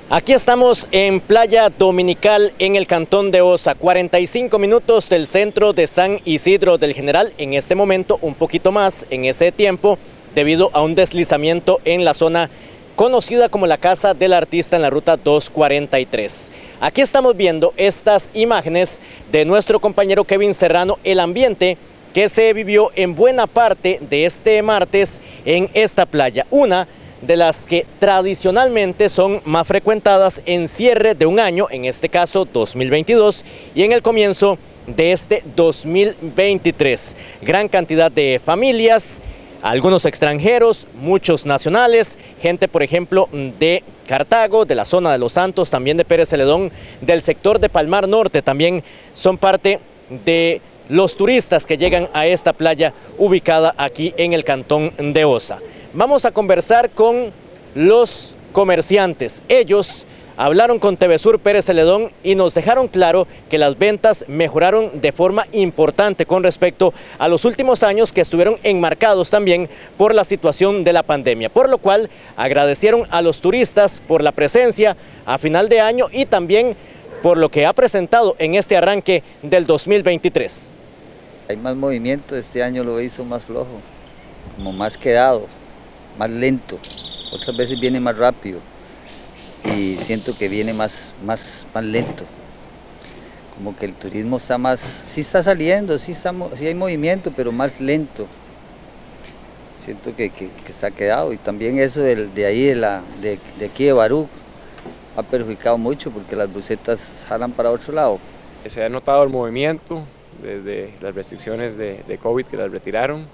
Aquí estamos en Playa Dominical en el cantón de Osa, 45 minutos del centro de San Isidro del General. En este momento un poquito más en ese tiempo debido a un deslizamiento en la zona conocida como la Casa del Artista en la ruta 243. Aquí estamos viendo estas imágenes de nuestro compañero Kevin Serrano, el ambiente que se vivió en buena parte de este martes en esta playa, una de las que tradicionalmente son más frecuentadas en cierre de un año, en este caso 2022, y en el comienzo de este 2023. Gran cantidad de familias, algunos extranjeros, muchos nacionales, gente por ejemplo de Cartago, de la zona de Los Santos, también de Pérez Celedón, del sector de Palmar Norte, también son parte de los turistas que llegan a esta playa ubicada aquí en el cantón de Osa. Vamos a conversar con los comerciantes. Ellos hablaron con TV Sur Pérez Celedón y nos dejaron claro que las ventas mejoraron de forma importante con respecto a los últimos años que estuvieron enmarcados también por la situación de la pandemia, por lo cual agradecieron a los turistas por la presencia a final de año y también por lo que ha presentado en este arranque del 2023. Hay más movimiento, este año lo hizo más flojo, como más quedado, más lento, otras veces viene más rápido y siento que viene más lento, como que el turismo está más, sí está saliendo, sí hay movimiento, pero más lento, siento que está quedado. Y también eso de ahí, de aquí de Barú, ha perjudicado mucho porque las busetas jalan para otro lado. Se ha notado el movimiento desde las restricciones de COVID que las retiraron.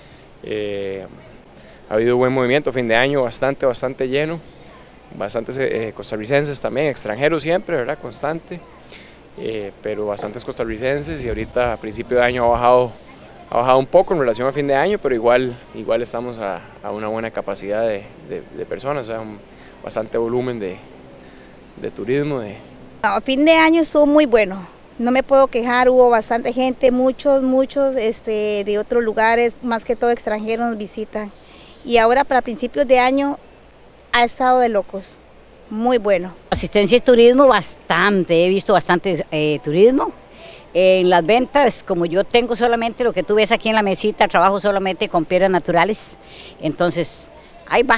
Ha habido buen movimiento, fin de año bastante lleno, bastantes costarricenses también, extranjeros siempre, ¿verdad? Constante, pero bastantes costarricenses, y ahorita a principio de año ha bajado un poco en relación a fin de año, pero igual estamos a una buena capacidad de personas, o sea, bastante volumen de turismo. A fin de año estuvo muy bueno, no me puedo quejar, hubo bastante gente, muchos de otros lugares, más que todo extranjeros nos visitan. Y ahora para principios de año ha estado de locos, muy bueno. Asistencia y turismo bastante, he visto bastante turismo. En las ventas, como yo tengo solamente lo que tú ves aquí en la mesita, trabajo solamente con piedras naturales, entonces ahí va.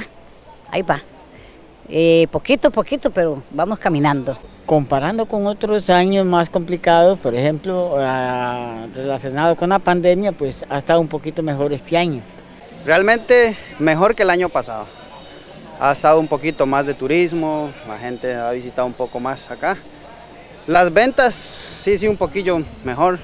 Poquito, pero vamos caminando. Comparando con otros años más complicados, por ejemplo, relacionado con la pandemia, pues ha estado un poquito mejor este año. Realmente mejor que el año pasado. Ha estado un poquito más de turismo, la gente ha visitado un poco más acá. Las ventas sí un poquito mejor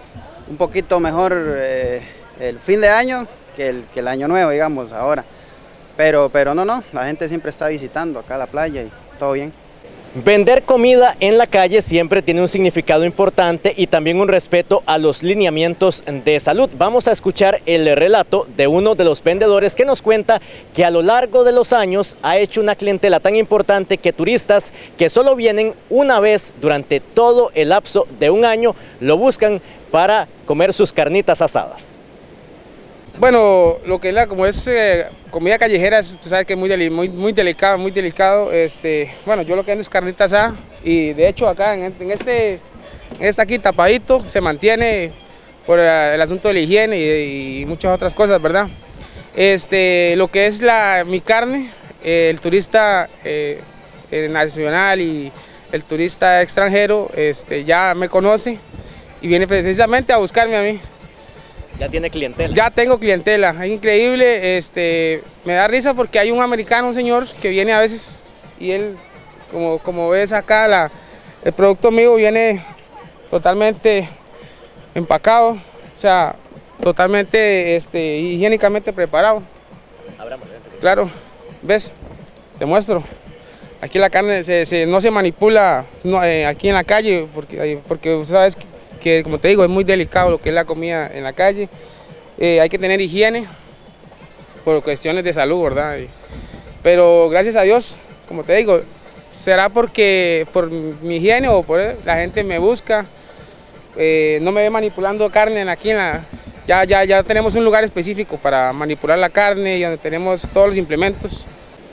el fin de año que el año nuevo, digamos, ahora. Pero no, la gente siempre está visitando acá la playa y todo bien. Vender comida en la calle siempre tiene un significado importante y también un respeto a los lineamientos de salud. Vamos a escuchar el relato de uno de los vendedores que nos cuenta que a lo largo de los años ha hecho una clientela tan importante que turistas que solo vienen una vez durante todo el lapso de un año lo buscan para comer sus carnitas asadas. Bueno, lo que como es comida callejera, tú sabes que es muy delicado. Bueno, yo lo que vendo es carnita asada y de hecho acá en esta aquí tapadito se mantiene por el asunto de la higiene y muchas otras cosas, ¿verdad? Lo que es mi carne, el turista nacional y el turista extranjero ya me conoce y viene precisamente a buscarme a mí. ¿Ya tiene clientela? Ya tengo clientela, es increíble, me da risa porque hay un americano, un señor que viene a veces y él, como ves acá, el producto mío viene totalmente empacado, o sea, totalmente higiénicamente preparado. Claro, ves, te muestro. Aquí la carne no se manipula aquí en la calle porque sabes que, como te digo, es muy delicado lo que es la comida en la calle. Hay que tener higiene por cuestiones de salud, ¿verdad? Pero gracias a Dios, como te digo, será por mi higiene o por la gente me busca, no me ve manipulando carne aquí ya tenemos un lugar específico para manipular la carne y donde tenemos todos los implementos.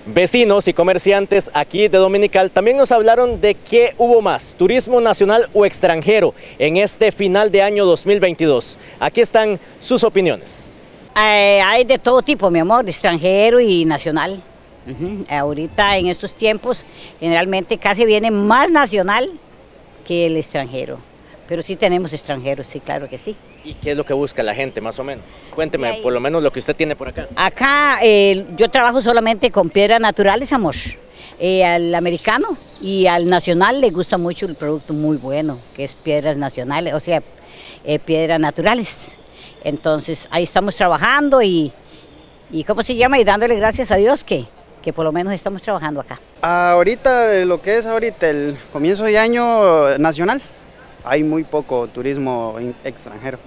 Vecinos y comerciantes aquí de Dominical también nos hablaron de qué hubo más, turismo nacional o extranjero en este final de año 2022. Aquí están sus opiniones. Hay de todo tipo, mi amor, extranjero y nacional. Ahorita en estos tiempos generalmente casi viene más nacional que el extranjero. Pero sí tenemos extranjeros, sí, claro que sí. ¿Y qué es lo que busca la gente, más o menos? Cuénteme, por lo menos lo que usted tiene por acá. Acá yo trabajo solamente con piedras naturales, amor. Al americano y al nacional le gusta mucho el producto muy bueno, que es piedras nacionales, o sea, piedras naturales. Entonces ahí estamos trabajando y ¿cómo se llama? Y dándole gracias a Dios que por lo menos estamos trabajando acá. Ahorita, lo que es ahorita el comienzo de año nacional, hay muy poco turismo extranjero,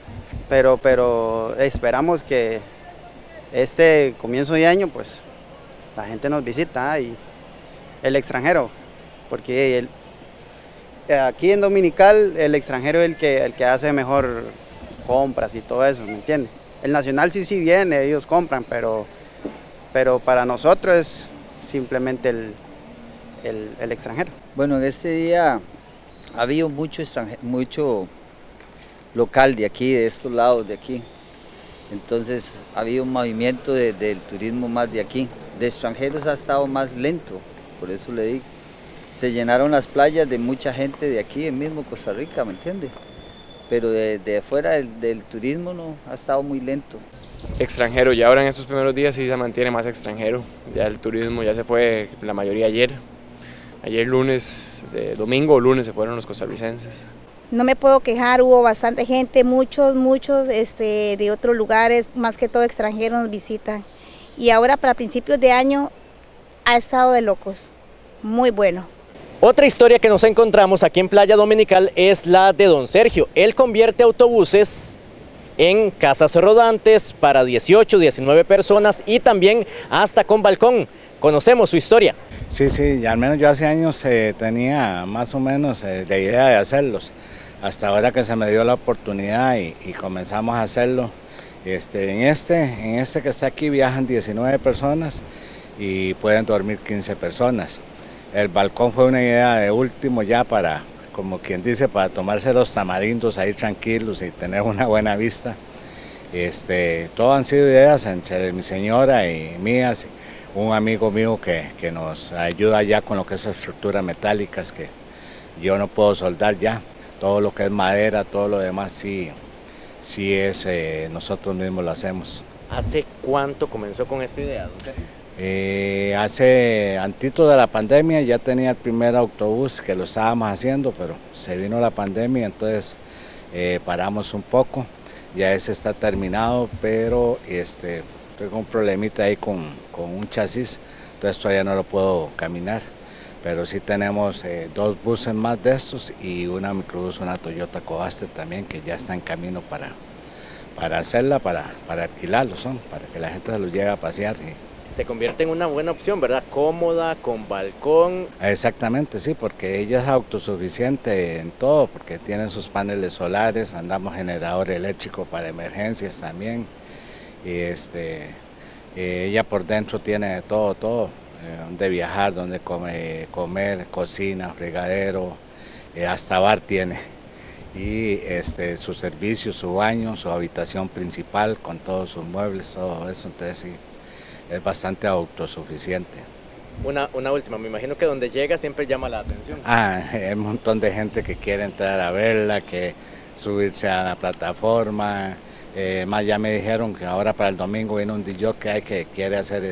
pero esperamos que este comienzo de año pues la gente nos visita y el extranjero, porque aquí en Dominical el extranjero es el que hace mejor compras y todo eso, ¿me entiende? El nacional sí viene, ellos compran, pero para nosotros es simplemente el extranjero. Bueno, en este día ha habido mucho local de aquí, de estos lados de aquí. Entonces ha habido un movimiento del turismo más de aquí. De extranjeros ha estado más lento, por eso le digo. Se llenaron las playas de mucha gente de aquí, el mismo Costa Rica, ¿me entiende? Pero de afuera del turismo no, ha estado muy lento. Extranjero, y ahora en estos primeros días sí se mantiene más extranjero. Ya el turismo ya se fue la mayoría ayer. Ayer lunes, domingo o lunes se fueron los costarricenses. No me puedo quejar, hubo bastante gente, muchos de otros lugares, más que todo extranjeros nos visitan. Y ahora para principios de año ha estado de locos, muy bueno. Otra historia que nos encontramos aquí en Playa Dominical es la de don Sergio. Él convierte autobuses en casas rodantes para 18, 19 personas y también hasta con balcón. Conocemos su historia. Sí, ya al menos yo hace años tenía más o menos la idea de hacerlos. Hasta ahora que se me dio la oportunidad y comenzamos a hacerlo. En este que está aquí viajan 19 personas y pueden dormir 15 personas. El balcón fue una idea de último ya para, como quien dice, para tomarse los tamarindos ahí tranquilos y tener una buena vista. Todo han sido ideas entre mi señora y mías. Un amigo mío que nos ayuda ya con lo que es estructuras metálicas, que yo no puedo soldar ya. Todo lo que es madera, todo lo demás sí es, nosotros mismos lo hacemos. ¿Hace cuánto comenzó con esta idea, don Sergio? Antito de la pandemia ya tenía el primer autobús que lo estábamos haciendo, pero se vino la pandemia, entonces paramos un poco. Ya ese está terminado, pero tengo un problemita ahí con un chasis, entonces todavía no lo puedo caminar, pero sí tenemos 2 buses más de estos y una microbús, una Toyota Coaster también, que ya está en camino para hacerla, para alquilarlo, para que la gente se los llegue a pasear. Se convierte en una buena opción, ¿verdad? Cómoda, con balcón. Exactamente, sí, porque ella es autosuficiente en todo, porque tiene sus paneles solares, andamos generador eléctrico para emergencias también. Y ella por dentro tiene de todo, donde viajar, donde comer, cocina, fregadero, hasta bar tiene. Y su servicio, su baño, su habitación principal con todos sus muebles, todo eso, entonces sí, es bastante autosuficiente. Una última, me imagino que donde llega siempre llama la atención. Hay un montón de gente que quiere entrar a verla, que subirse a la plataforma. Más ya me dijeron que ahora para el domingo viene un DJ que quiere hacer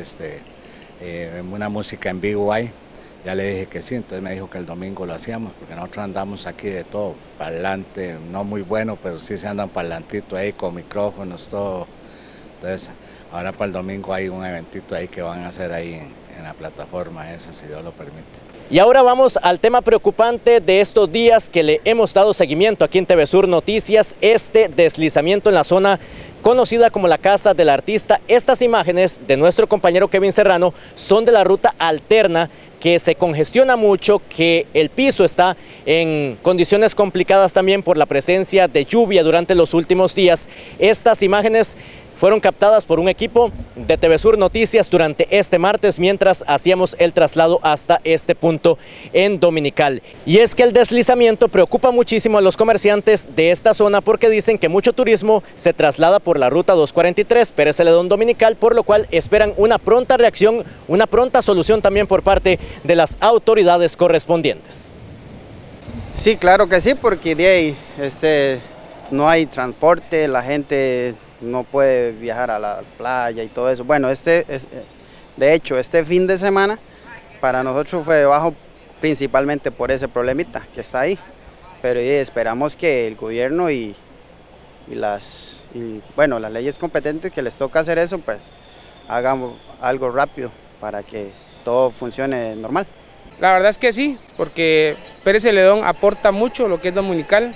una música en vivo ahí. Ya le dije que sí, entonces me dijo que el domingo lo hacíamos, porque nosotros andamos aquí de todo, parlante, no muy bueno, pero sí se andan parlantito ahí con micrófonos, todo. Entonces ahora para el domingo hay un eventito ahí que van a hacer ahí en la plataforma esa, si Dios lo permite. Y ahora vamos al tema preocupante de estos días que le hemos dado seguimiento aquí en TV Sur Noticias, deslizamiento en la zona conocida como la casa del artista. Estas imágenes de nuestro compañero Kevin Serrano son de la ruta alterna, que se congestiona mucho, que el piso está en condiciones complicadas también por la presencia de lluvia durante los últimos días. Estas imágenes fueron captadas por un equipo de TV Sur Noticias durante este martes mientras hacíamos el traslado hasta este punto en Dominical. Y es que el deslizamiento preocupa muchísimo a los comerciantes de esta zona porque dicen que mucho turismo se traslada por la ruta 243 Pérez Celedón Dominical, por lo cual esperan una pronta reacción, una pronta solución también por parte de las autoridades correspondientes. Sí, claro que sí, porque de ahí no hay transporte, la gente no puede viajar a la playa y todo eso. Bueno, de hecho, este fin de semana para nosotros fue bajo principalmente por ese problemita que está ahí. Pero esperamos que el gobierno y las leyes competentes que les toca hacer eso, pues hagan algo rápido para que todo funcione normal. La verdad es que sí, porque Pérez Celedón aporta mucho lo que es Dominical,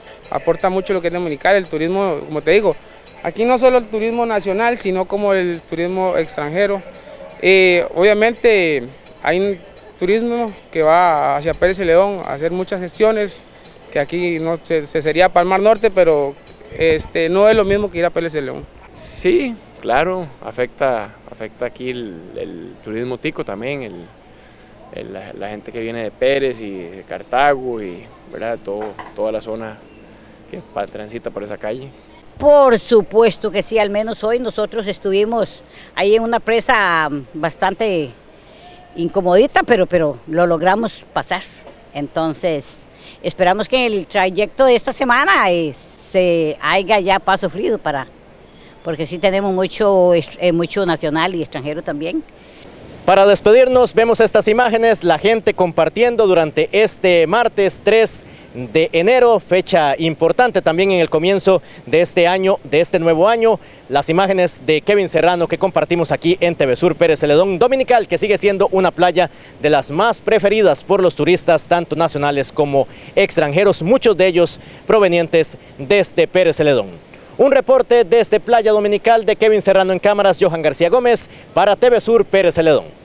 el turismo, como te digo, aquí no solo el turismo nacional, sino como el turismo extranjero. Obviamente hay un turismo que va hacia Pérez Celedón a hacer muchas gestiones, que aquí no se sería para el Mar Norte, pero no es lo mismo que ir a Pérez Celedón. Sí, claro, afecta aquí el turismo tico también, la gente que viene de Pérez y de Cartago y ¿verdad? Toda la zona que transita por esa calle. Por supuesto que sí, al menos hoy nosotros estuvimos ahí en una presa bastante incomodita, pero lo logramos pasar. Entonces, esperamos que en el trayecto de esta semana se haya ya paso fluido porque sí tenemos mucho nacional y extranjero también. Para despedirnos, vemos estas imágenes, la gente compartiendo durante este martes 3 de enero, fecha importante también en el comienzo de este año, de este nuevo año. Las imágenes de Kevin Serrano que compartimos aquí en TV Sur Pérez Celedón Dominical, que sigue siendo una playa de las más preferidas por los turistas, tanto nacionales como extranjeros, muchos de ellos provenientes desde Pérez Celedón. Un reporte desde Playa Dominical de Kevin Serrano en cámaras, Johan García Gómez para TV Sur Pérez Celedón.